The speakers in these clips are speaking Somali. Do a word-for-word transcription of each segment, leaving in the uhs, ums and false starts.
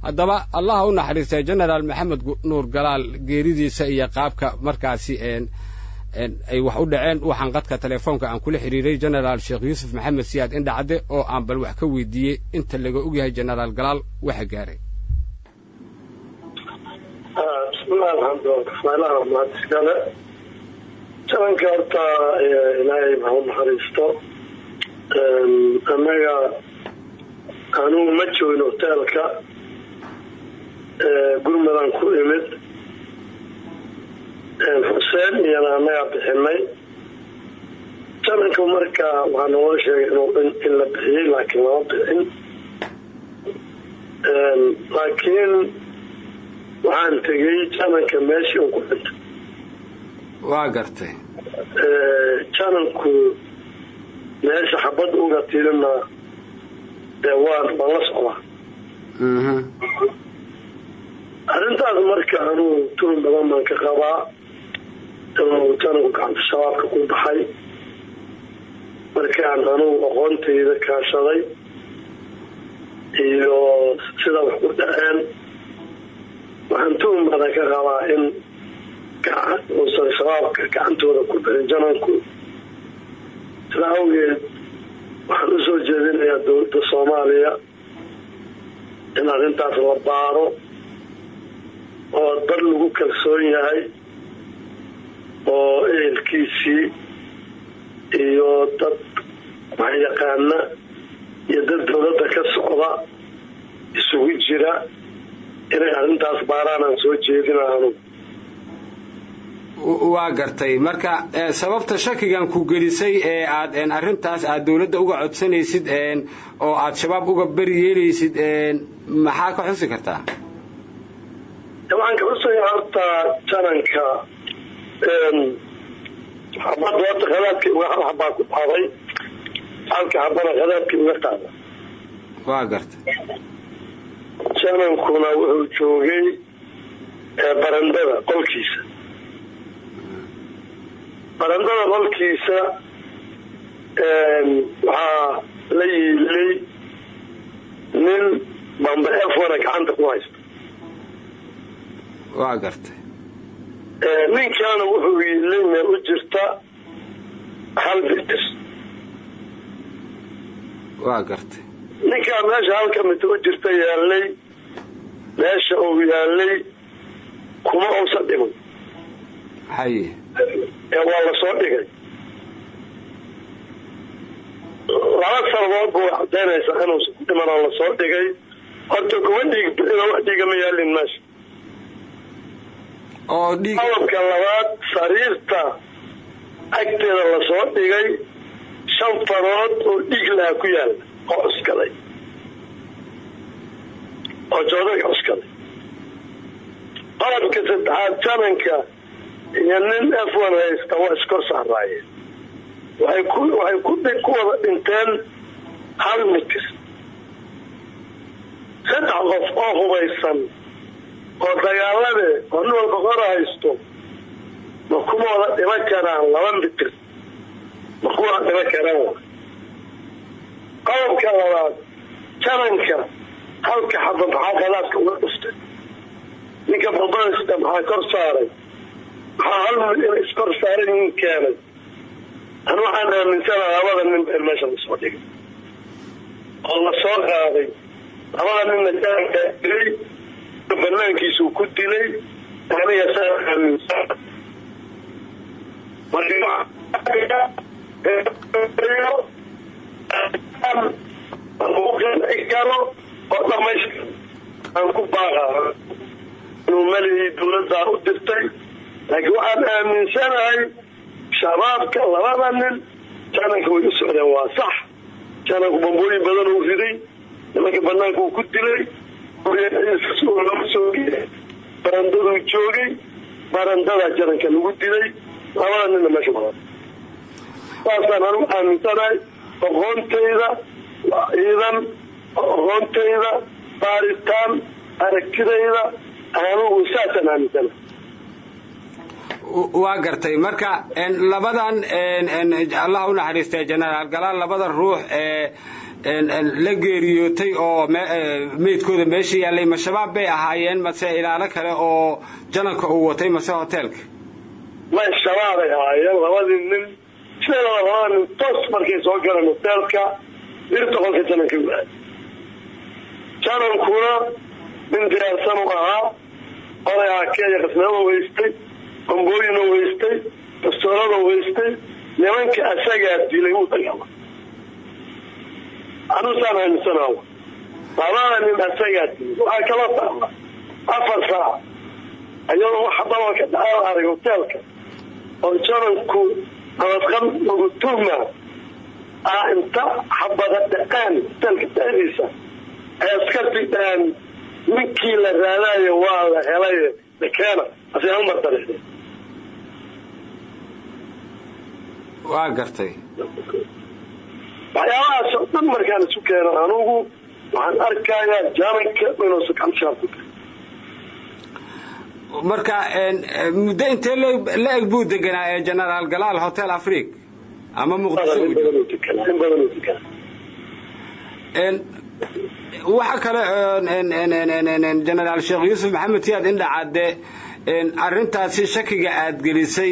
haddaba allah u naxariistay generaal maxamed nuur galaal geeridiisa iyo qaabka markaasi een ay wax u dhaceen waxaan qadka telefoonka aan kula xiriiray generaal sheekh yuusuf maxamed siyaad indhacade oo aan bal wax ka weydiiyey inta laga ogyahay generaal galaal waxa gaaray bismillahi alxamdulilah mahadskale jalanka horta ilaahay maxaa u naxariisto annaga anugu ma joogin hoteelka gurmadan ku imid xuseen iyana annagaa bixinay jalanka marka waxaa naloo sheegay inuu in la bixiyey laakiin lama bixin laakiin waxaan tegey jalanka meeshii uu ku dhintay waa gartay jalanku meesha xabad uga tirina dee waan waan la socdaa arrintaas marka anuu tuun badan baan ka qabaa inuu jalanku gacanta shabaabka ku baxay markaan anugu aqoontayda kaashaday iyo sida wax ku dhaceen waxaan tuun badan ka qabaa in uusan shabaabka gacantooda ku bixin jalanku sida awgeed waxaan u soo jeedinayaa dowladda soomaaliya in arrintaas la baaro oo dad lagu kalsoon yahay oo ehelkiisii iyo dad waxyaqaana iyo dad dowladda ka socda isugu jira inay arrintaas baaraan aan soo jeedinaanu waa gartay marka sababta shakigan ku gelisay ee aad arrintaas aad dawladda uga codsanaysid oo aad shabaab uga bari yeelaysid maxaa ka xusi kartaa waxaan ka xusayaa horta jalanka xabad horta khadaadkii uga hal xabaa ku dhacday halka xabana khadaadkii uga qaada waa gartay jalankuna wuxuu joogay barandada qolkiisa barandada qolkiisa waxaa la yiilay nin bamba efona gacanta ku haysta waa gartay ninkaana wuxuu yiilay meel u jirta hal mitir waa gartay ninkaa meesha halka mitir u jirta yaalay meesha uu yaalay kuma uusan dhiman haye waa la soo dhigay laba sababood buu cadaynaysaa inuusan ku dhiman oo la soo dhigay horta kuma dhiig wax dhiiga ma yaalin meesha oo dhiig qodobka labaad sariirta agteeda la soo dhigay shan farood oo dhiig laha ku yaala oo cuskaday oo joodaga cuskaday qodobka saddexaad jalanka iyo nin efon haysta waa iskor saaraayeen waxay ku waxay ku ku wada dhinteen hal mitir saddex qof oo hubaysan oo dagaalade oo nin walba qora haysto ma kuma wada dhiman karaan laba mitir ma kuma wada dhiman karaan qodobka labaad jalanka halka xaba maxaa khadaadka uga dhuftay ninka babadasta maxaa kor saaray maxaa hal mid ina iskor saaray nin keenay an waxaan aaminsana labada nin been meesha lasoo dhigay oo la soo qaaday labada ninna jalanka dilay banaankiisuu ku dilay aniga saa aaminsan karo oo dhamaystir aan ku baaqaa inuu malihii dawladdaa u dirtay laakiin waxaan aaminsanahay shabaabka labada nin jalanka way u socdeen waa sax jalanku bambooyin badan uu riday nimanka banaanka uu ku dilay lama soo barandaduu joogay barandada jalanka lagu dilay labada ninna meesha badan saasaan anigu aaminsanahay aqoontayda waa ciidan aqoontayda baaritaan aragtidayda anigu saasaan aaminsanahay waa gartay marka labadan allah u naxariistay generaal galaal labada ruux ee la geeriyootay oo meydkooda meesha yaallay ma shabaab bay ahaayeen mase ilaalo kale oo jananka uu watay mase hoteelka ma shabaabay ahaayeen labadii nin sida labada nin toos markay soo galeen hoteelka dirta qolka jananka waaday janankuna nin diyaarsan u ahaa odayaa keeya qasnada weystay bambooyina weystay bastoolada weystay nimanka asagaa dilay uu dagaalay anusaan aaminsanaawa labada nin asagaa dilay waxaa kala taala afar saac ayadoo waxa dabalka dhacaal arag hoteelka oo jananku nabadqab lagu tuhma ah inta xabada dhaqaan hoteelka dhexdiisa ay iska fidhaan ninkii la raadaayo waa la helay dakeena asee umar darixday waa gartay waxyaabahaas oo dhan markaan isu keeno anugu waxaan arkayaa jananka inuusan kamshaab ku tahay marka muddo intee la eg buu deganaa ee generaal galaal hotel afrique ama muqdisho in badan uu deganaa waxa kale generaal sheekh yuusuf maxamed siyaad indhacadde arrintaasi shakiga aad gelisay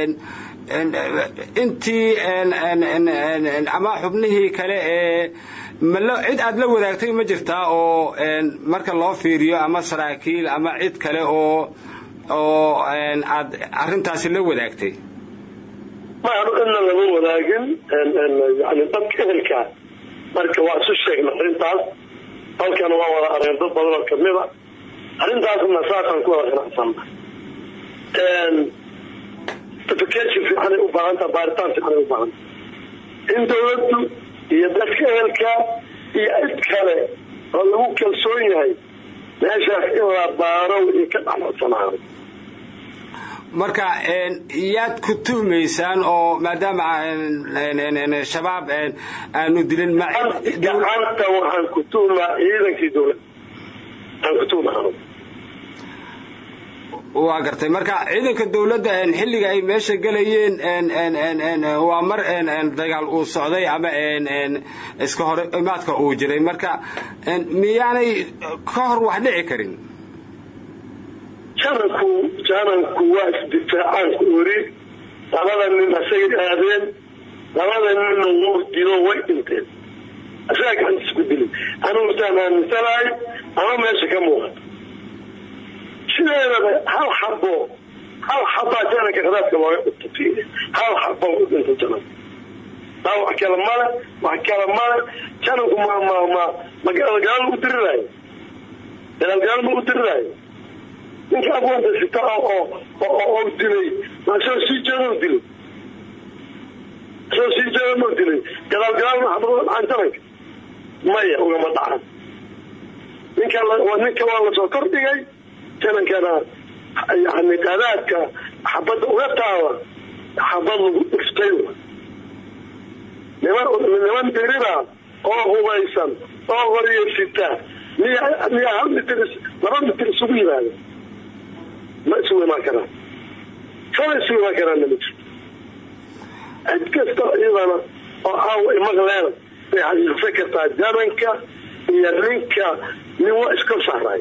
intii ama xubnihii kale ee cid aad la wadaagtay ma jirtaa oo marka loo fiiriyo ama saraakiil ama cid kale oo oo aad arrintaasi la wadaagtay ma anu inna lama wadaagin yani dadka ehelka marka waa isu sheegnay arrintaas halkana waa wada areen dad badan oo kamida arrintaasna saasaan ku wada qanacsannahay certification fiicanay u baahantaha baaritaan fiicanay u baahantaha in dawladdu iyo dadka ehelka iyo cid kale oo lagu kalsoon yahay meeshaas in la baaro iyo ka dhacnacsanaado marka yaad ku tuhmaysaan oo maadaama shabaab aanu dilin gacanta waxaan ku tuhmaa ciidankii dawladda aan ku tuhmaa waa gartay marka ciidanka dawladda xilliga ay meesha galayeen waa mar dagaal uu socday ama iska hor imaadka uu jiray marka miyaanay ka hor wax dhici karin jananku jananku waa isdifaacaan ku ori labada nin asagay aadeen labada ninna wuu dilo way dhinteen asaga gacantiis ku dilin anugu saan aaminsanahay ama meesha ka muuqato sideedaba hal xabo hal xabaa jananka khadaadka looga dhigto hal xabo u dhinto jananka taa wax kale male wax kale male jananku ma ma ma magaalagaal u diriraayo magaalagaal ma u diriraayo ninka abwanta sita oo oo oo dilay maasoo sii jeedo dilay soo sii jeedo dilay galaalgaal ma xabado aan jananka maya ugama dhacan ninka waa ninka waa la soo kordhigay janankana yani qadaadka xabadda uga taaba xabad lagu dhiftay niman niman dirira oo hubaysan oo horyasita miya miya hal mitir laba mitir isugu yimaada ma isugu imaan karaan sala isugu imaan karaan ma jirto cid kasta iyadana oo aawa imaqleena bay xasuusan kartaa jananka iyo ninka nin waa iska saaraay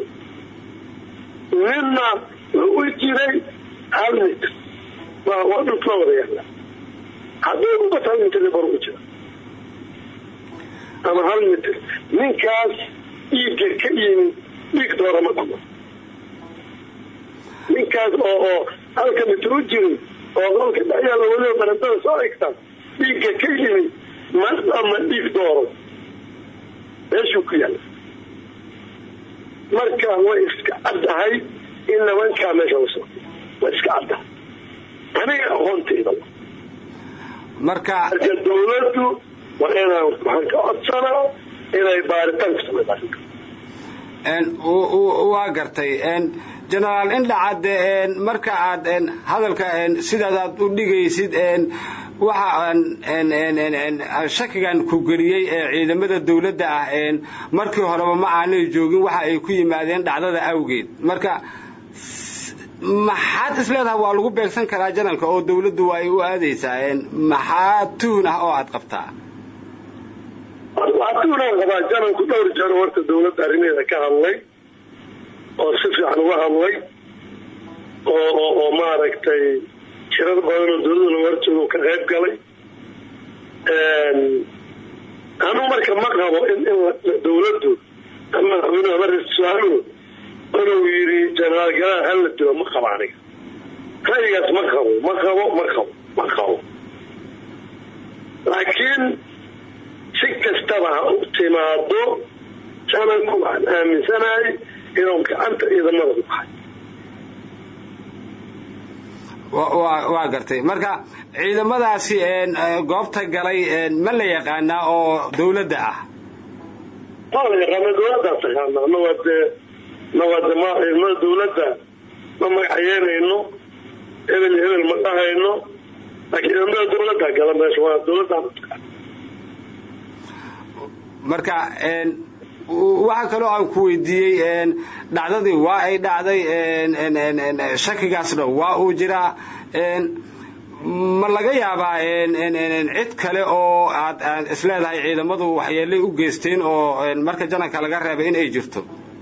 ninna wuxuu u jiray hal mitir waa dhulka wada yaala haddii ubat hal mitir bar u jira ama hal mitir ninkaas dhiigga ka yimi dhiig doora ma kuma ninkaas oo oo halka mitir u jiray oo qolka dhexyaala weliba barandada soo egta dhiigga ka yimi ma ama dhiig dooro meeshuu ku yaala marka way iska caddahay in nimankaa meesha la socday way iska caddahay aniga aqoontayda marka marka dawladdu waa inaan waxaan ka codsanaa inay baaritaan ku samayso waa gartay generaal indhacadde marka aad hadalka sidaadaad u dhigaysid waxa shakigan ku geliyey ee ciidamada dawladda ah markii horeba ma aanay joogin waxa ay ku yimaadeen dhacdada awgeed marka maxaad isleedahay waa lagu beegsan karaa janalka oo dawladdu waa ay u aadaysaa maxaa tuhun ah oo aad qabtaa وعطونا غباجانا كدور جانو ورت الدولة أرينيها كهالله أو سفي عن وهالله أو أو ما ركتي شرط بدن الدولة ورت وكغيب قلي أنا مركب مقهى إن دولته أما أنا مرة السؤال أنا ويري جنرال جلال هل الدولة مقهى عليه هاي مقهى مقهى مقهى مقهى لكن شك استبع اعتماده سنة عن آمن سنة إنهم كأنت إذا ما ضبحي waa gartay marka ciidamadaasi een goobta galay een ma la yaqaana oo dawladda ah waa la yaqaan dawladda saxaana nawad nawad ma ilmo dawladda ma magaceeyno hebel hebel ma dhahayno laakiin ilmo dawladda galay meesha waa dawladda marka een waxa kale oo aan ku weydiiyay een dhacdadii waa ay dhacday een een shakigaasna waa uu jira een ma laga yaabaa een een cid kale oo aad isleedahay ciidamadu waxyeelay u geysteen oo marka janaka laga reebay in ay jirto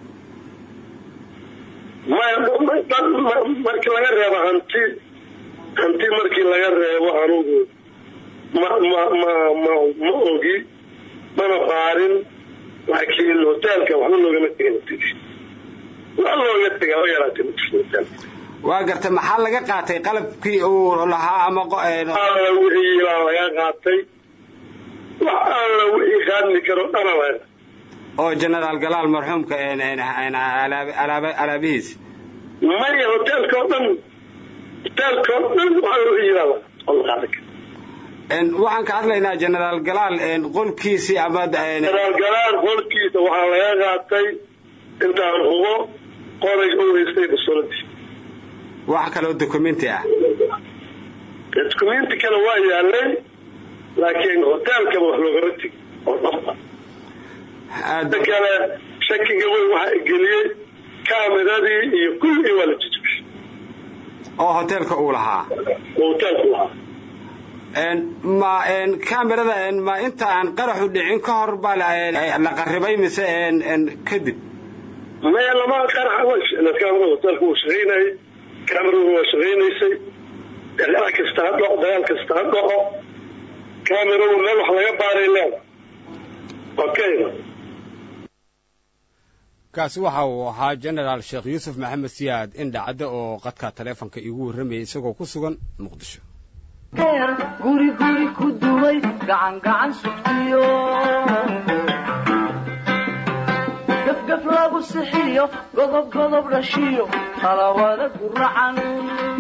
ma markii laga reebo hanti hanti markii laga reebo anugu ma ma ma ma ogi mana qaarin لكن الهوتيل كان وحنا لو جمعتين والله يتجا ويرات الهوتيل واقرت محل laga qaatay qalabkii uu lahaa ama alla wixii laga qaatay alla wixii qaadni karo dhanaba oo general galaal marxuumka een een alaab alaabihiis ma ya hotel ka dhan hotel ka dhan waxa uu yiraahdo Allah ان waxaan ka hadlaynaa general galaal een qolkiisi ama general galaal qolkiisa waxa laga qaatay intaan hubo qoray oo haystay basolati waxa kale oo documenti ah documenti kale waa yaalay laakiin hotelka wax looga ratay oo dhafta hada kale shakiga way waxa geliyay kaameradii iyo kulli wala jijibay oo hotelka uu lahaa hotelka lahaa ان ما ان كاميرada ان ما inta aan qaraxu dhicin ka hor baa la qaribay mise en en kadib ma lama qarax wash la kaamiro hotelku shaqeynay kaamiro waa shaqeynaysay ilaa kasta hadda dagaal kasta hadda kaamiro meel wax laga baaray leh okay kaasi waxa uu ahaa general Sheekh Yuusuf Maxamed Siyaad in dhacdo oo qadka taleefanka igu warramay isagoo ku sugan Muqdisho guri guri ku duway gacan gacan sugtiyo gaf gaf lagu sixiyo godob godob dhashiyo talawada guracan